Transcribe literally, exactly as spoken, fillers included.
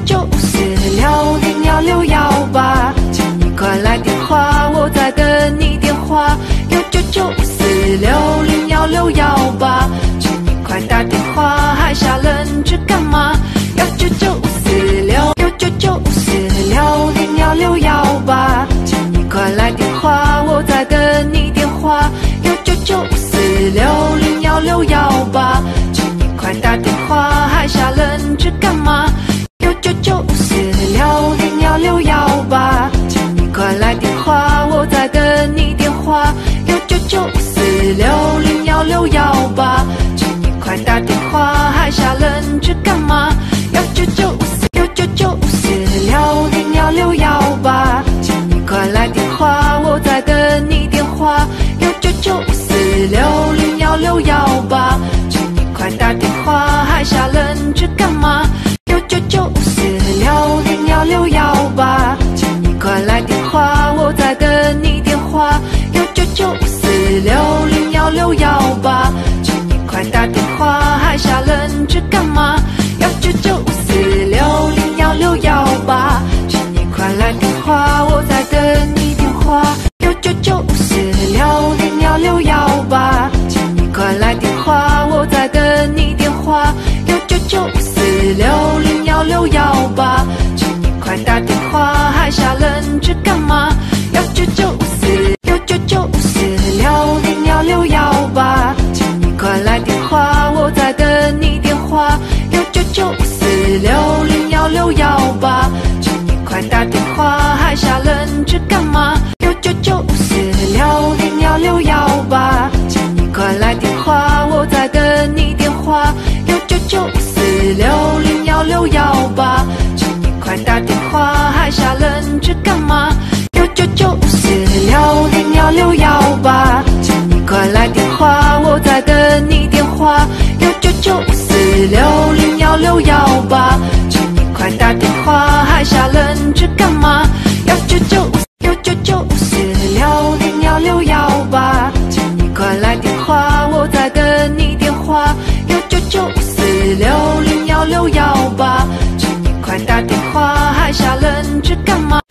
九四六零幺六幺八，请你快来电话，我在等你电话。幺九九四六零幺六幺八，请你快打电话，还傻愣着干嘛？幺九九四六幺九九四六零幺六幺八，请你快来电话，我在等你电话。幺九九四六零幺六幺八，请你快打电话，还傻愣着干嘛？幺九九四六零幺六幺八，请你快来电话，我在等你电话。幺九九四六零幺六幺八，请你快打电话，还傻愣着干嘛？幺九九四幺九九四六零幺六幺八，请你快来电话，我在等你电话。幺九九四六零幺六幺八，请你快打电话，还傻愣着干嘛？幺九九四六零幺六幺八，请你快来电话，我在等你电话。幺九九四六零幺六幺八，请你快打电话，还傻愣着干嘛？幺九九四六零幺六幺八，请你快来电话，我在等你电话。幺九九四六零幺六幺八，请你快来电话，我在等你电话。幺九九四六零幺六幺八，请你快打电话，还傻愣着干嘛？幺九九四幺九九四六零幺六幺八，请你快来电话，我在等你电话。幺九九四六零幺六幺八，请你快打电话，还傻愣着干嘛？幺九九四六零幺六幺八，请你快来电话，我在等你电话。幺九九四六零幺六幺八，请你快打电话，还傻愣着干嘛？幺九九四六零幺六幺八，请你快来电话，我在等你电话。幺九九四六零幺六幺八，请你快打电话，还傻愣着干嘛？幺九九幺九九四六零幺六幺八，请你快来电话，我在等你电话。幺九九四六零幺六幺八，请你快打电话，还傻愣着干嘛？